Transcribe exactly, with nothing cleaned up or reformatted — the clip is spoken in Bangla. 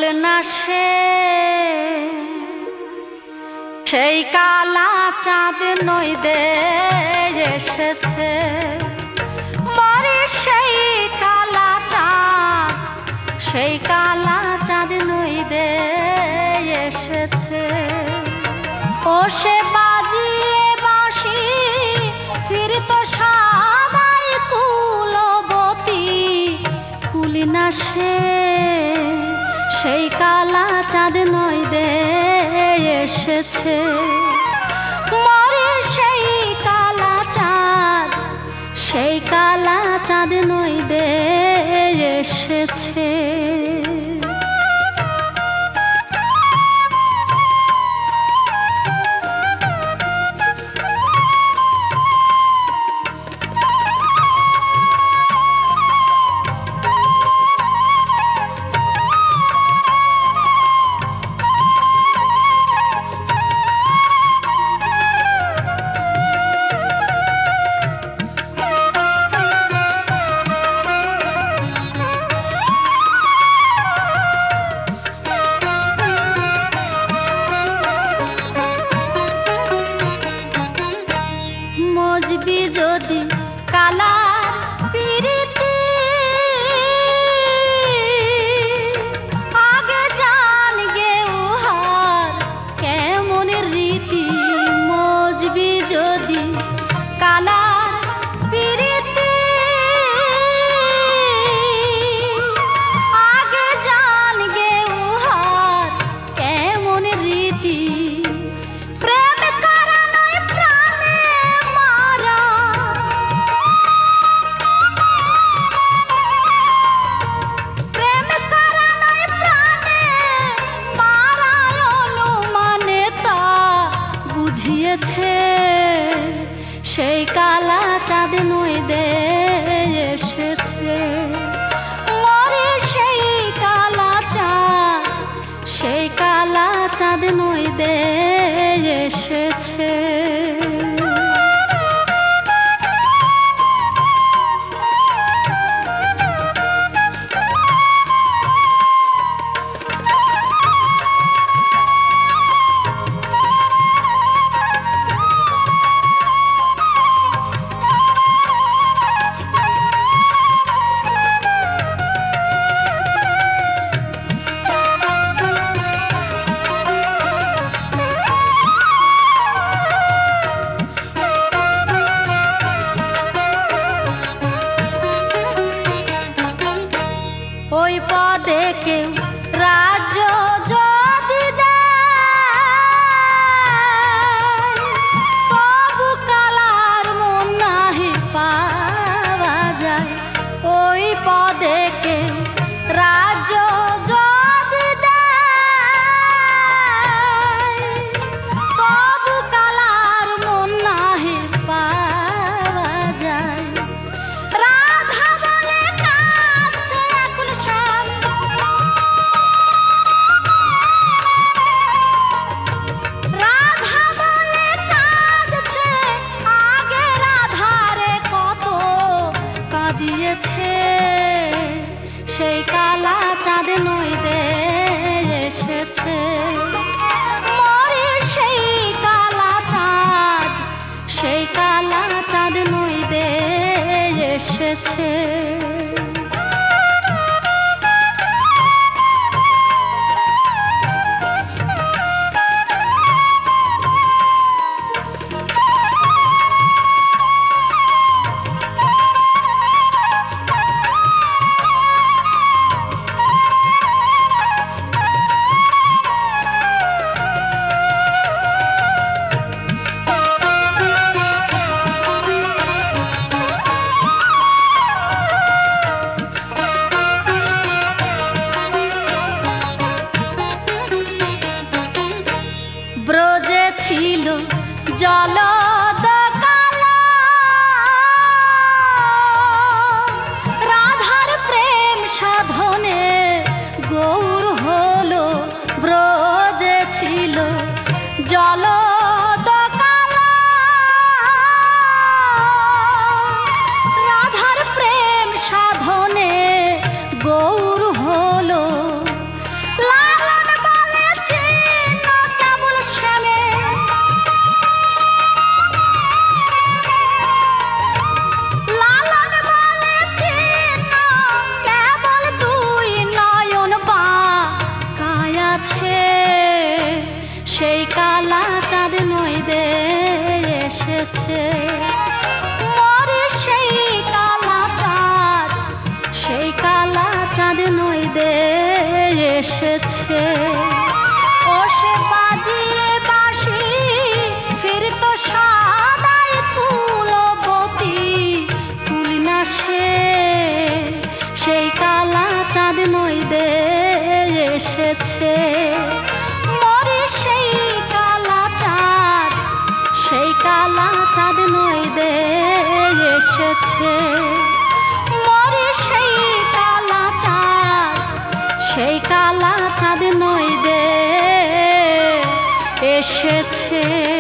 না সে সেই কালা চাঁদ নইদে এসেছে মরে সেই কালা চাঁদ সেই কালা চাঁদ নইদে এসেছে ও সে বাজিয়ে বাঁশি ফিরত সাদাই কুলবতী কুলি না সে সেই কালা চাঁদ নইদে এসেছে মরে সেই কালা চাঁদ সেই কালা চাঁদ নইদে এসেছে যদি কালা পিরিতি আগে জান গে উহার কেমন রীতি মজবি যদি কালা পিরিতি আগে জান গে উহার কেমন রীতি সেই কালা চাঁদ নইদে এসেছে মরে সেই কালা চাঁদ সেই কালা চাঁদ নইদে এসেছে ওই পদে কেউ রাজ্য যদি দেয় তবু কালার মন নাহি পাওয়া যায় ওই পদে কেউ রাজ্য যদি দেয় তবু কালার মন নাহি পাওয়া যায় রাধা বলে কাঁদছে আকুল শ্যাম রাধা বলে কাঁদছে আগে রাধারে কত কাঁদিয়েছে সেই কালা চাঁদ নইদে এসেছে মরে সেই কালা চাঁদ সেই কালা চাঁদ নইদে এসেছে ব্রজে ছিল জলদ কালা রাধার প্রেম সাধনে গৌর হলো ব্রজে ছিল জলদ কালা রাধার প্রেম সাধনে গৌর হলো লা এসেছে। ও সে বাজিয়ে বাঁশি ফিরতো সাদাই কুলবতী, কুলি না সে সেই কালা চাঁদ নইদে এসেছে। মরি সেই কালা চাঁদ, সেই কালা চাঁদ নইদে এসেছে। মরি সেই কালা চাঁদ, সেই কালা চাঁদ নইদে এসেছে।